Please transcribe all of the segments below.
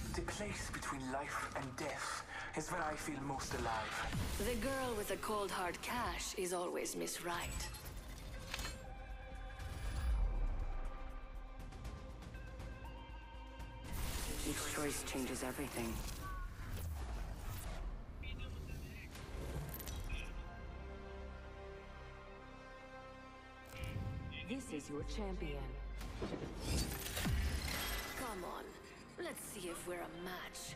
The place between life and death is where I feel most alive. The girl with the cold hard cash is always Miss Right. Each choice changes everything. This is your champion. Come on, let's see if we're a match.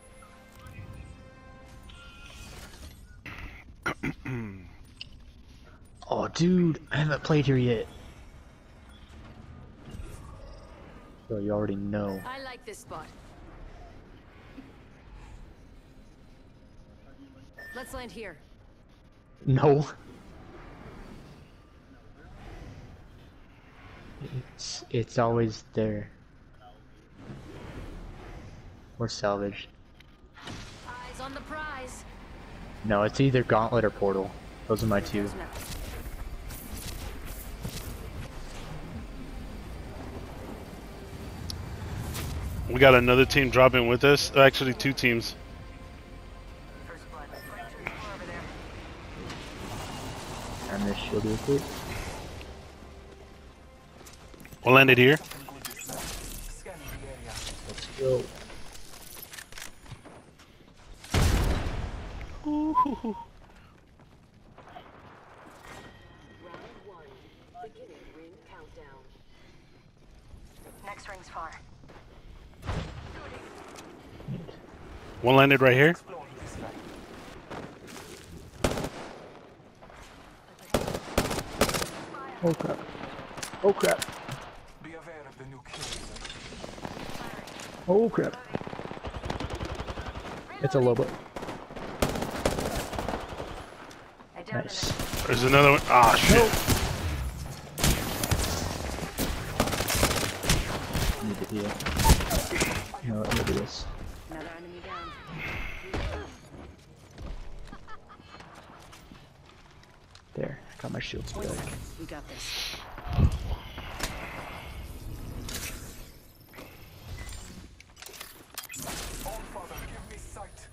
Oh, dude, I haven't played here yet. So you already know. I like this spot. Let's land here. No. It's always there. Or salvage. Eyes on the prize. No, it's either Gauntlet or Portal. Those are my two. We got another team dropping with us. Actually, two teams. And this shield real quick. We'll land it here. Let's go. Round one. Beginning ring countdown. Next ring's far. One landed right here. Oh crap. Oh crap. Be aware of the new kill. Oh crap. It's a Lobo. Nice. There's another one. Ah, shit. Need to heal. No, let me do this. Another enemy down. There, I got my shields back. We got this. All Father, give me sight.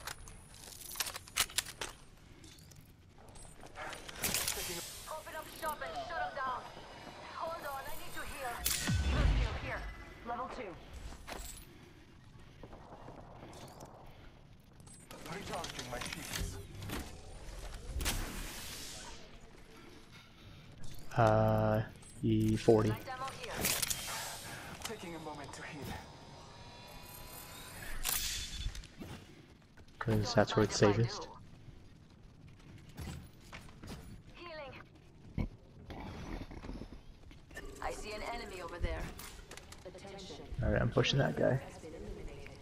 Open up shop and shut them down. Hold on, I need to heal. First heal here. Level 2. Recharging my shields. E40. Light ammo here. Taking a moment to heal. Because that's where it's safest. Healing. I see an enemy over there. Attention. Alright, I'm pushing that guy. Has been eliminated.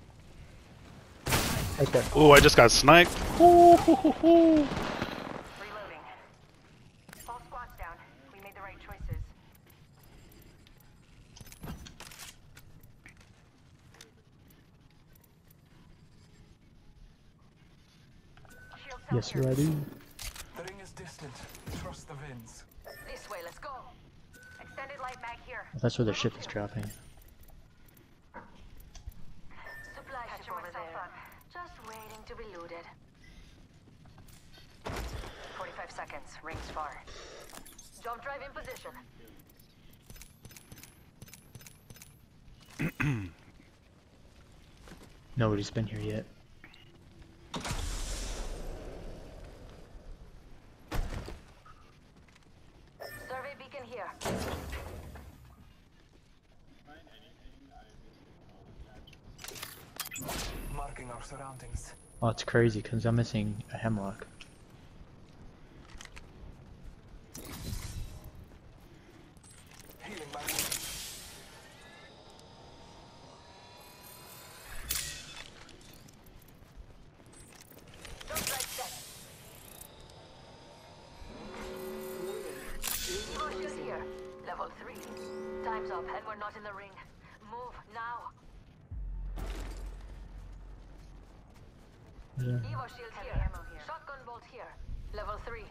Okay. Oh, I just got sniped. Reloading. All squads down. We made the right choices. Shield cell Yes, here. sir, I do. The ring is distant. Trust the winds. This way, let's go. Extended light mag here. That's where the ship is dropping. Supply ship over there. Just waiting to be looted. 45 seconds. Rings far. Jump drive in position. Nobody's been here yet. Survey beacon here. Marking our surroundings. Oh, it's crazy because I'm missing a Hemlock. Healing my wounds. Jump drive set. Shield here. Level 3. Time's up and we're not in the ring. Move now. Yeah. Evo shield here. Shotgun bolt here. Level 3.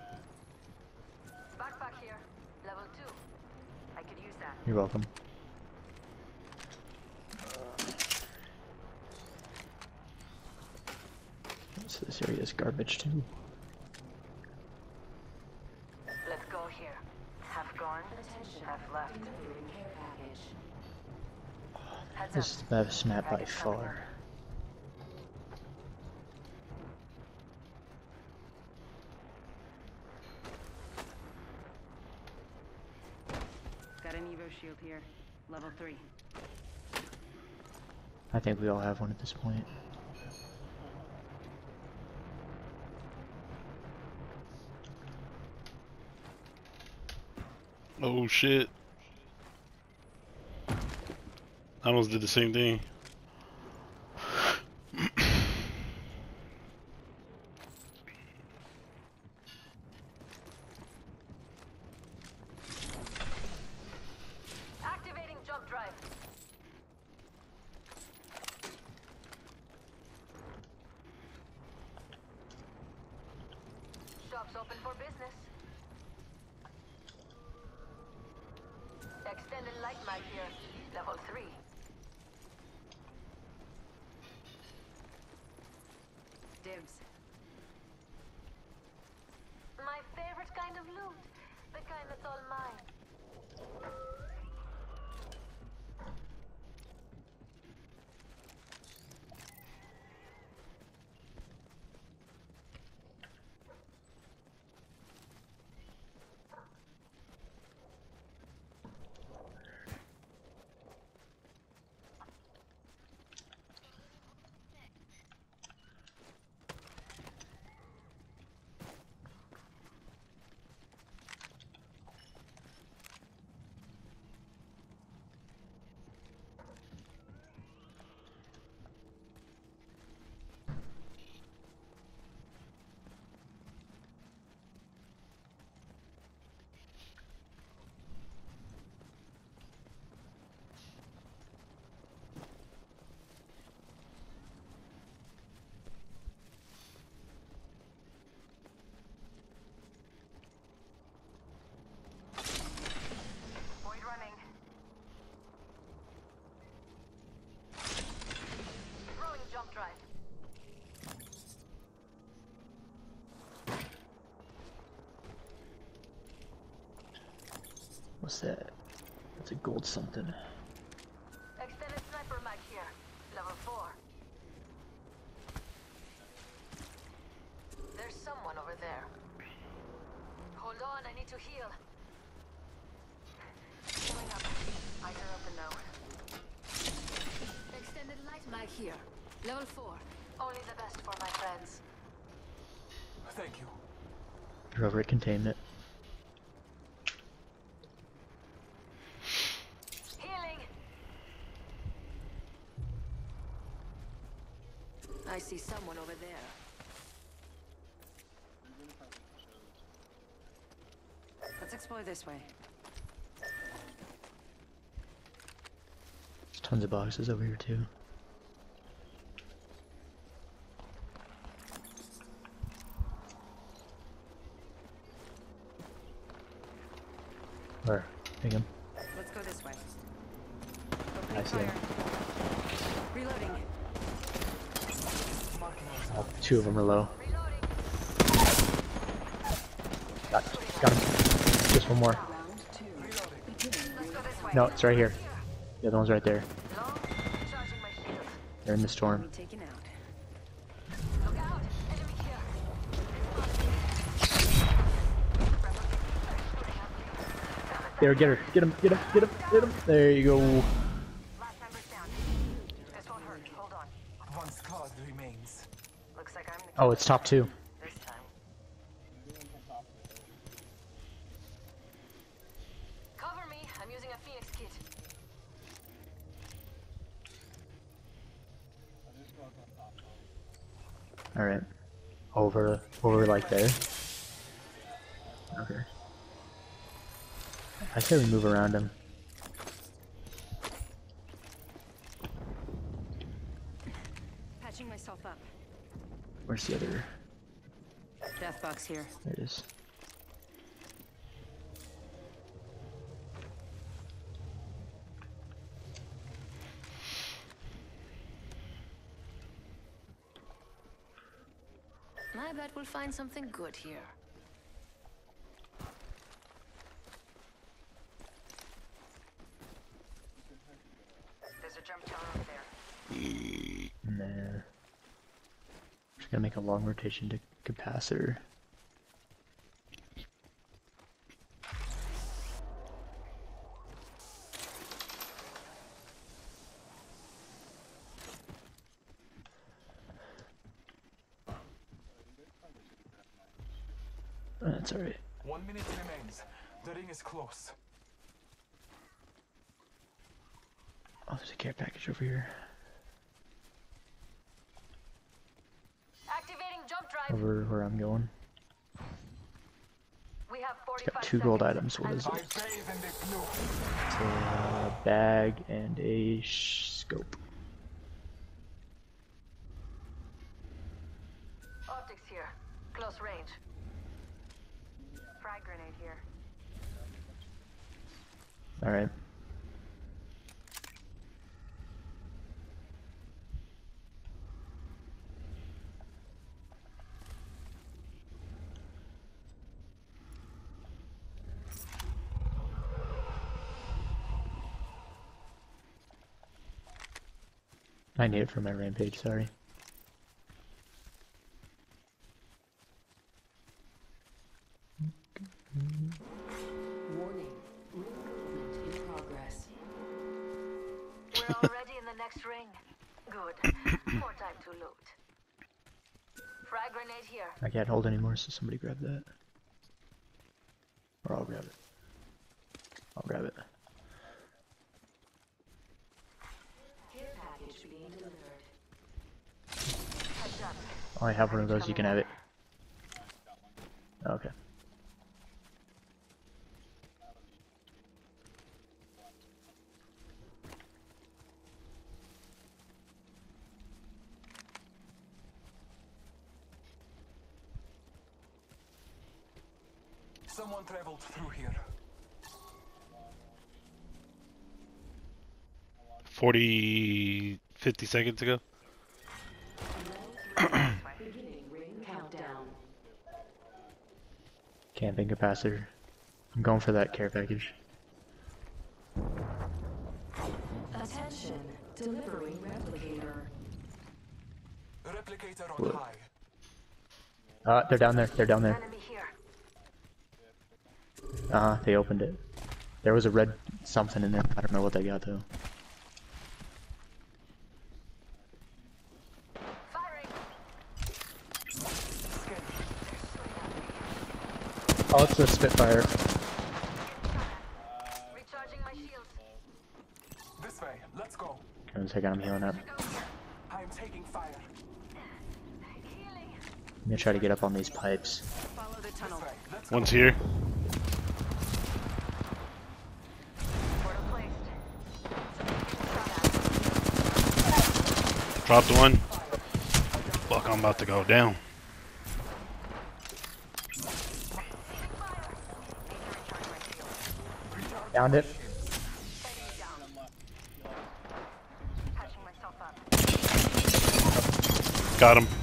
Backpack here. Level 2. I could use that. You're welcome. rest of this area is garbage too. Let's go here. Half gone, half left. Delivering care package. Heads This is up. the best map by far. Got an Evo shield here. Level 3. I think we all have one at this point. Oh shit. I almost did the same thing. Activating jump drive. Shops open for business. Extended light mag here. Level 3. Dibs. My favorite kind of loot. The kind that's all mine. Void running. Throwing jump drive. What's that? That's a gold something. Extended sniper mag here. Level 4. There's someone over there. Hold on, I need to heal. Healing up. Eyes are open now. Extended light mag here. Level 4. Only the best for my friends. Thank you. Whoever it contained it. Healing. I see someone over there. Let's explore this way. There's tons of boxes over here too. Where? Ping him. Let's go this way. I Opening see him. fire. Reloading. Marking Oh, two of them are low. Reloading. Got him. Just one more. Round 2. Let's go this way. No, it's right here. The other one's right there. Long. Charging my shield. They're in the storm. Taken out. Look out! Enemy here. There, get her. Get him. Get him. Get him. Get him. There you go. Last member's down. This won't hurt. Hold on. it. One squad remains. Looks like I'm the Oh, it's top two. this time. Cover me. I'm using a Phoenix kit. Alright. Over like there. Okay. I say we move around him. Patching myself up. Where's the other? Death box here. There it is. I bet we'll find something good here. There's a jump tower over there. Nah. Just gonna make a long rotation to capacitor. That's alright. 1 minute remains. The ring is close. Oh, there's a care package over here. Activating jump drive. Over where I'm going. We have It's 45 got 2 gold seconds. items. What is I it? bathe in the blue. It's a bag and a scope. Optics here. Close range. Frag grenade here. Alright. I need it for my rampage, sorry. Warning. Ring movement in progress. We're already in the next ring. Good. More time to loot. Frag grenade here. I can't hold anymore, so somebody grab that. Or I'll grab it. I'll grab it. Care package being delivered. Heads up. Oh, I have one of those, you can have it. Okay. Someone traveled through here. 50 seconds ago. Beginning ring countdown. Camping capacitor. I'm going for that care package. Attention. Delivering replicator. Replicator on Whoa. high. They're down there. They're down there. Enemy here. They opened it. There was a red something in there. I don't know what they got though. Firing. Oh, it's a Spitfire. Recharging my shields. This way. Let's go. One second, I'm healing up. Go here. I am taking fire. Healing. I'm gonna try to get up on these pipes. Follow the This tunnel. way. Let's go. One's here. Portal placed. Shot Dropped one. Fuck, I'm about to go down. Found it. Patching myself up. Got him.